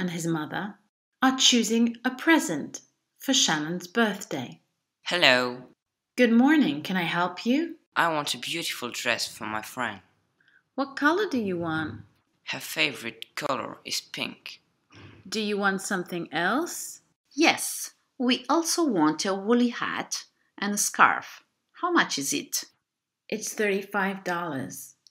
and his mother are choosing a present for Shannon's birthday. Hello. Good morning. Can I help you? I want a beautiful dress for my friend. What color do you want? Her favorite color is pink. Do you want something else? Yes, we also want a woolly hat and a scarf. How much is it? It's $35.